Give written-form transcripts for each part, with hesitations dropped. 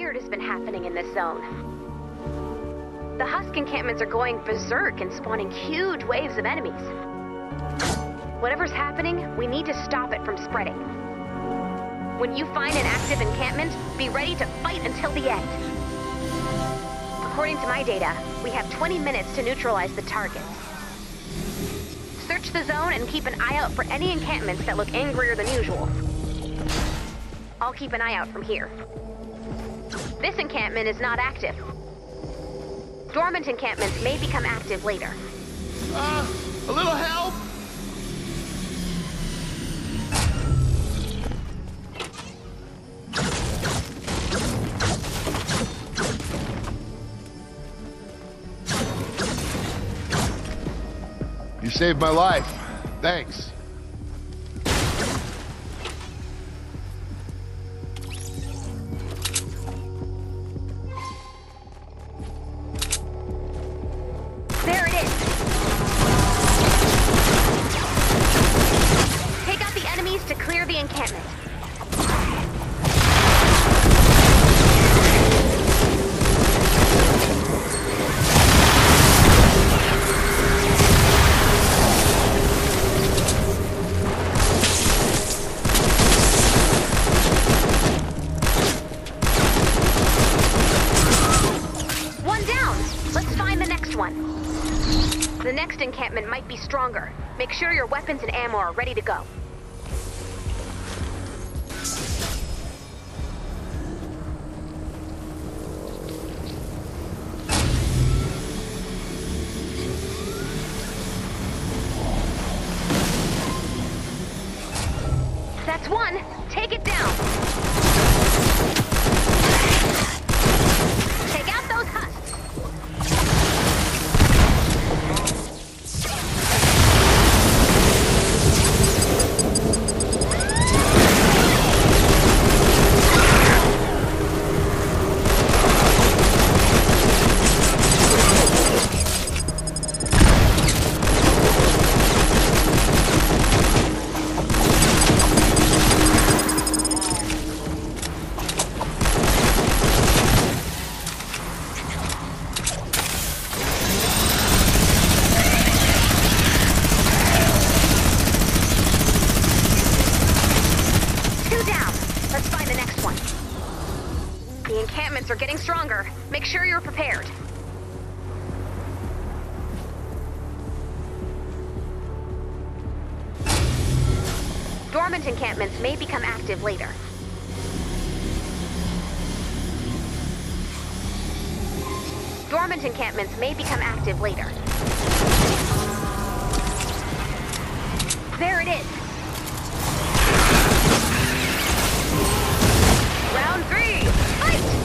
weird has been happening in this zone. The Husk encampments are going berserk and spawning huge waves of enemies. Whatever's happening, we need to stop it from spreading. When you find an active encampment, be ready to fight until the end. According to my data, we have 20 minutes to neutralize the targets. Search the zone and keep an eye out for any encampments that look angrier than usual. I'll keep an eye out from here. This encampment is not active. Dormant encampments may become active later. A little help? You saved my life. Thanks. There it is. Take out the enemies to clear the encampment. The next encampment might be stronger. Make sure your weapons and ammo are ready to go. That's one. Take it down. Take out those husks. The encampments are getting stronger. Make sure you're prepared. Dormant encampments may become active later. Dormant encampments may become active later. There it is. Round 3, fight!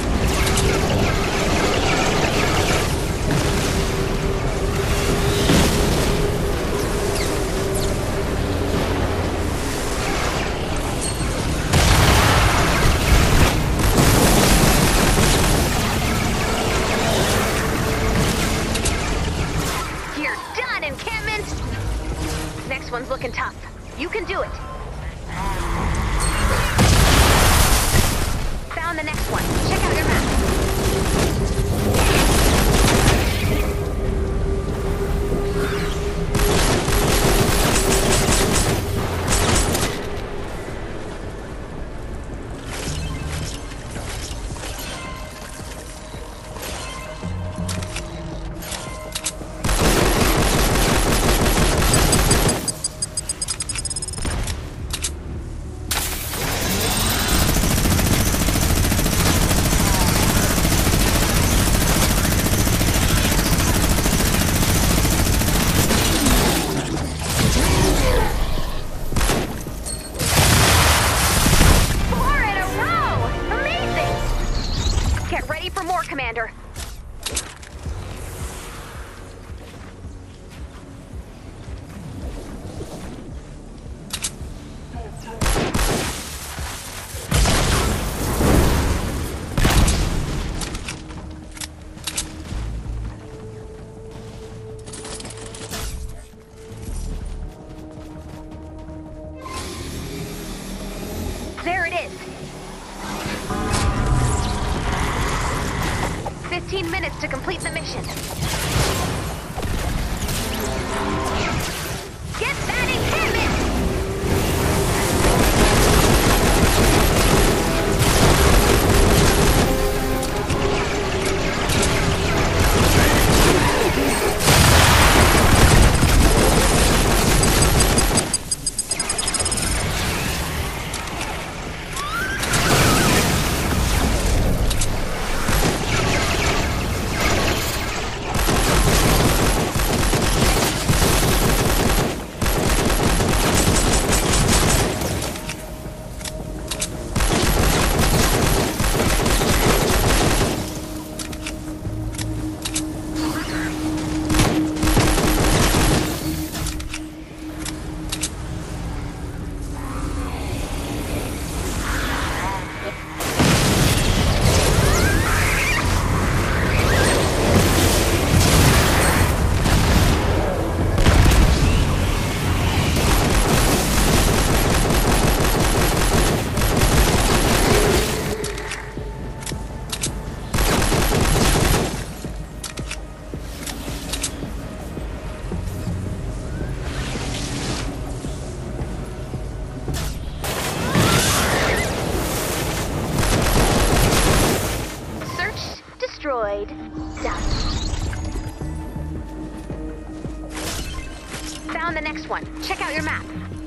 You're done, encampment! Next one's looking tough. You can do it. Found the next one. Check out your map. Commander. There it is. 15 minutes to complete the mission. Get that encampment! Destroyed. Done. Found the next one. Check out your map.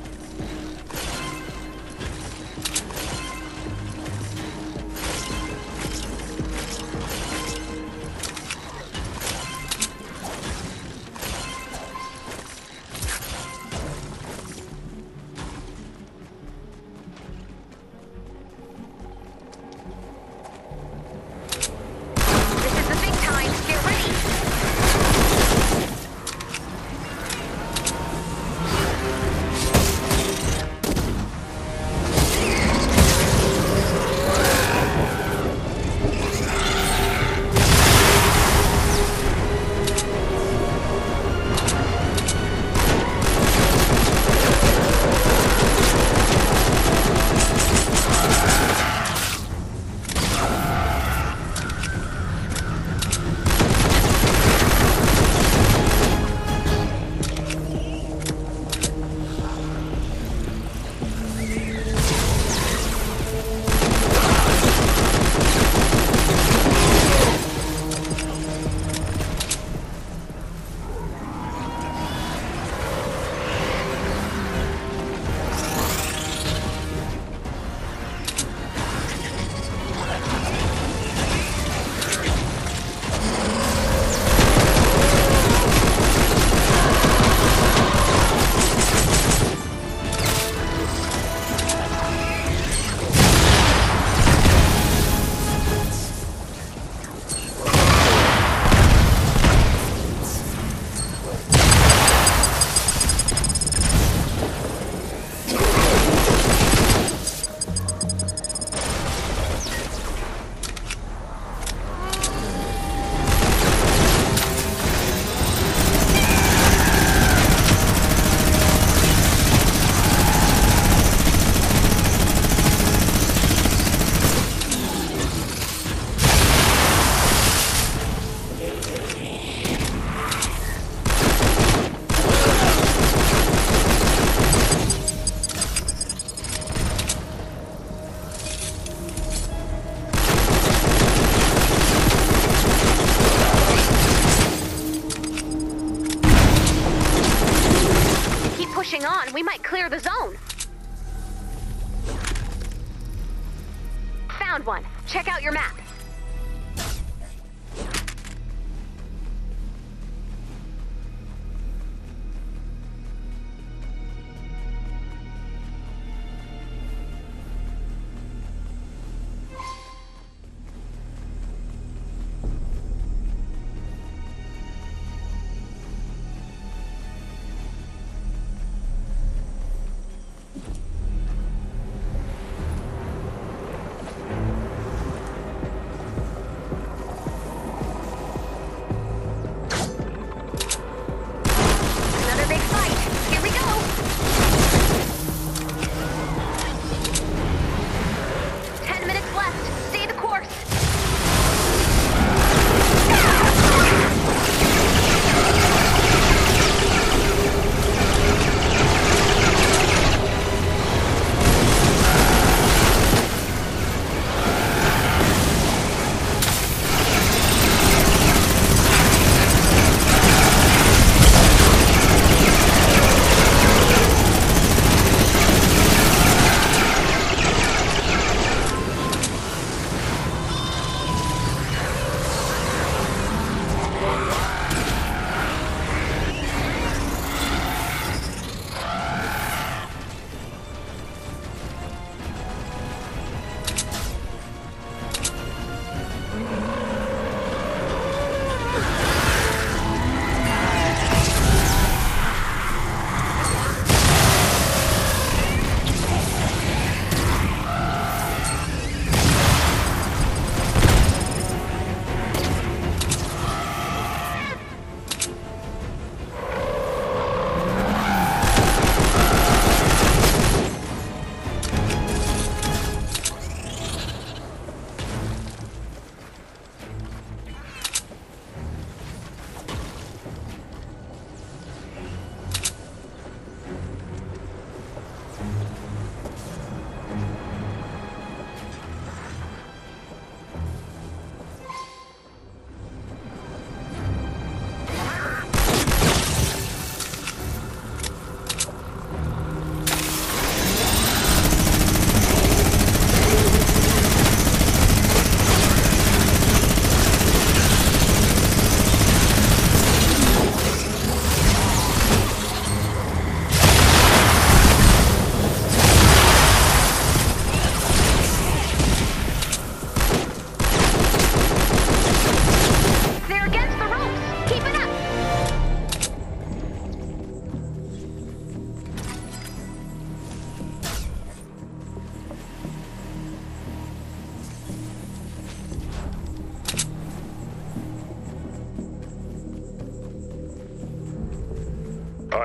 On, we might clear the zone. Found one. Check out your map.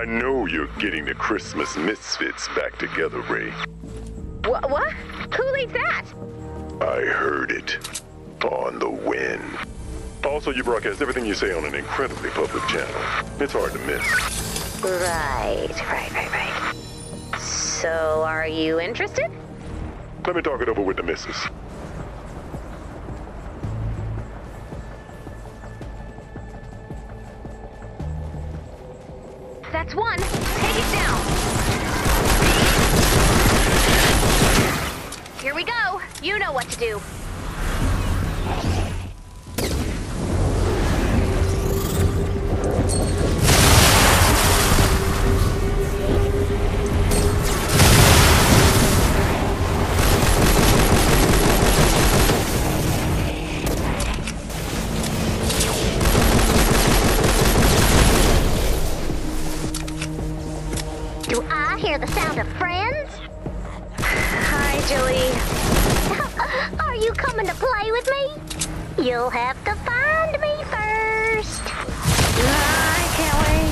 I know you're getting the Christmas Misfits back together, Ray. What? Who leads that? I heard it. On the wind. Also, you broadcast everything you say on an incredibly public channel. It's hard to miss. Right. So, are you interested? Let me talk it over with the missus. That's one. Take it down. Here we go. You know what to do. Do I hear the sound of friends? Hi, Jilly. Are you coming to play with me? You'll have to find me first. I can't wait.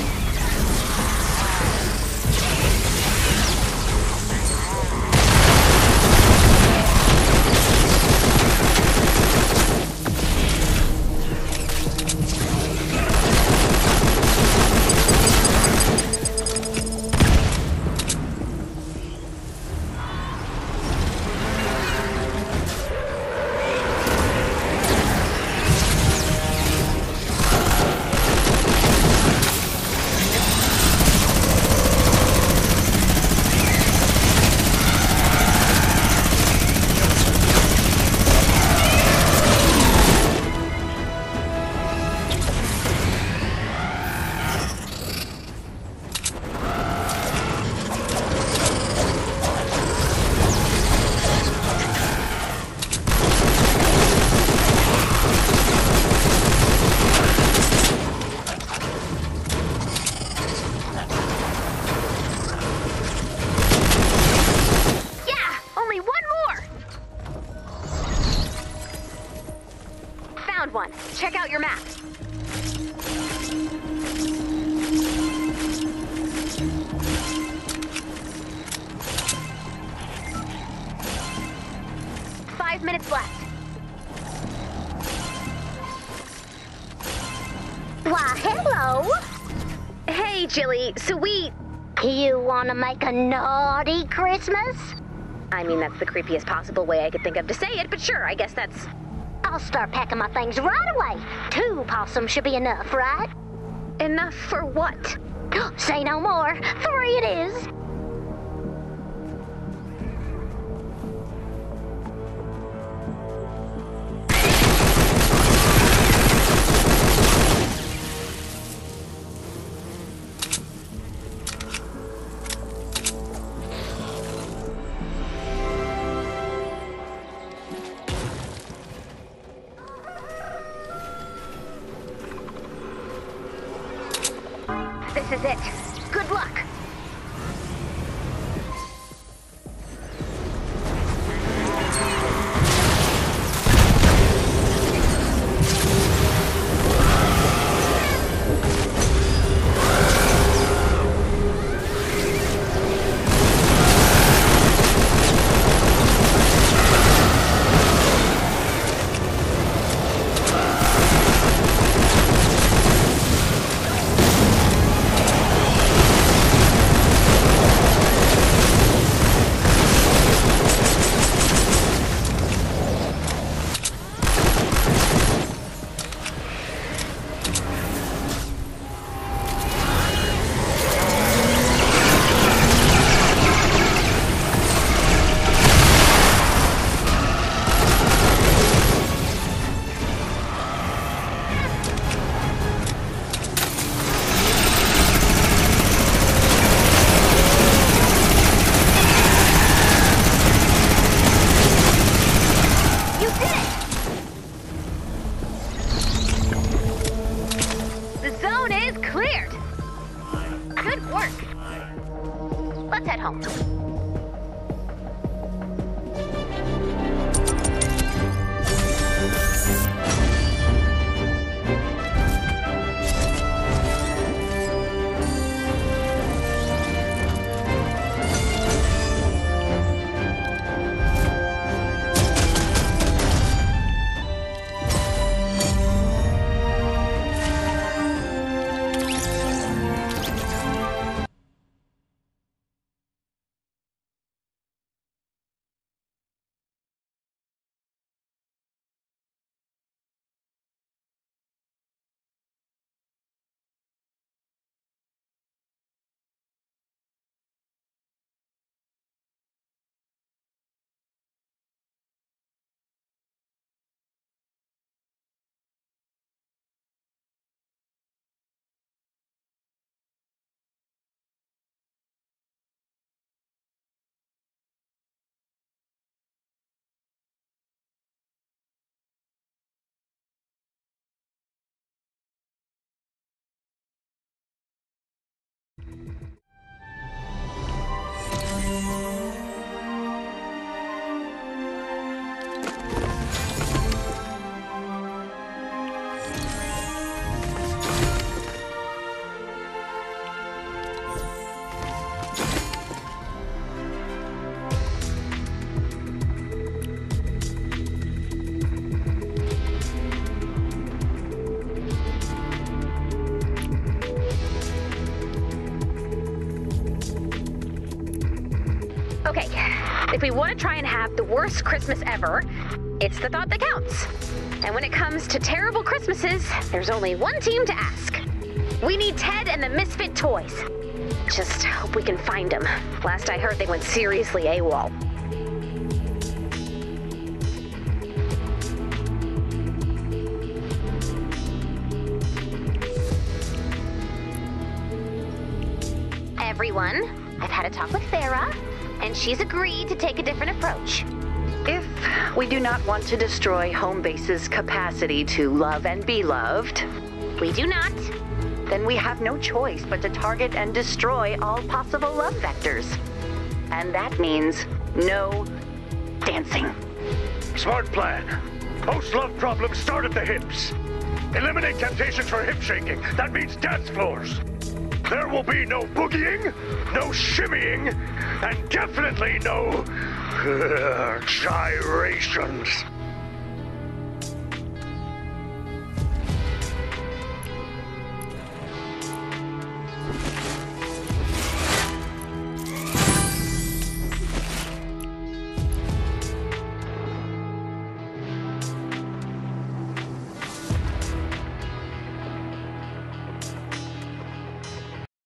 One. Check out your map. Five minutes left. Why, hello. Hey, Jilly. So You want to make a naughty Christmas? I mean, that's the creepiest possible way I could think of to say it, but sure, I guess that's... I'll start packing my things right away. 2 possums should be enough, right? Enough for what? Say no more. 3 it is. This is it. Good luck. If we want to try and have the worst Christmas ever, it's the thought that counts. And when it comes to terrible Christmases, there's only one team to ask. We need Ted and the Misfit Toys. Just hope we can find them. Last I heard, they went seriously AWOL. Everyone, I've had a talk with Farah, and she's agreed to take a different approach. If we do not want to destroy Homebase's capacity to love and be loved, We do not. then we have no choice but to target and destroy all possible love vectors. And that means no dancing. Smart plan. Most love problems start at the hips. Eliminate temptations for hip shaking. That means dance floors. There will be no boogieing, no shimmying, and definitely no gyrations.